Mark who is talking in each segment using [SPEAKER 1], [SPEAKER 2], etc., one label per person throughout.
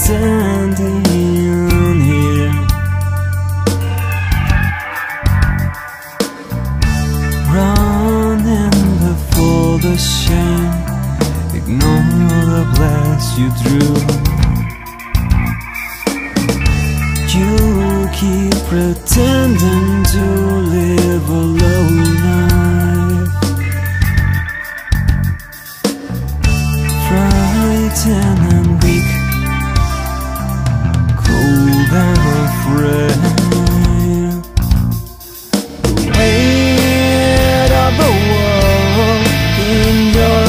[SPEAKER 1] standing here, running before the shame. Ignore the blast you drew. You keep pretending to live a low life, frightened and weak, cold and afraid. The weight of the world in your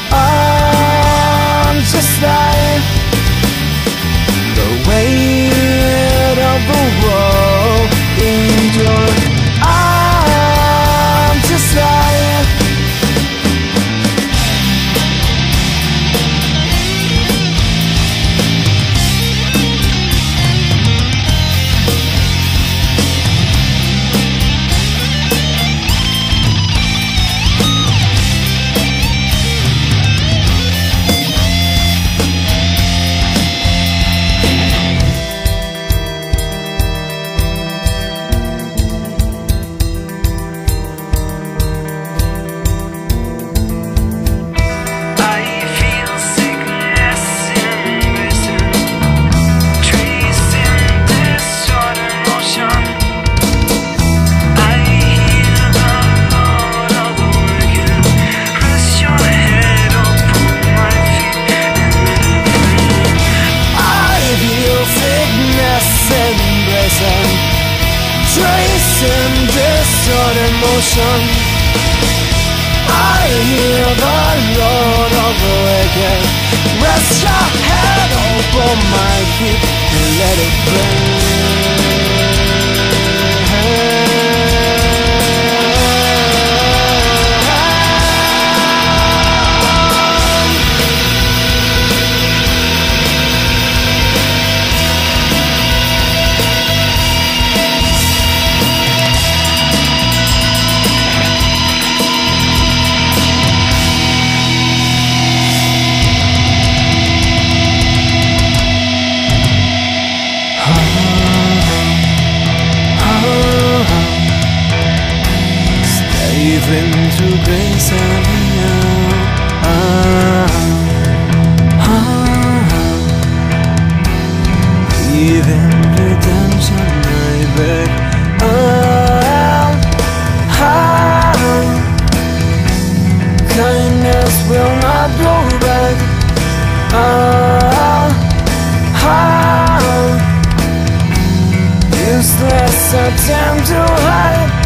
[SPEAKER 1] arms, just like the weight of the world in your arms, just like tracing disordered motion. I hear the Lord of the wicked. Rest your head upon my feet and let it into grace and even redemption I beg. Kindness will not go back. Useless attempt to hide.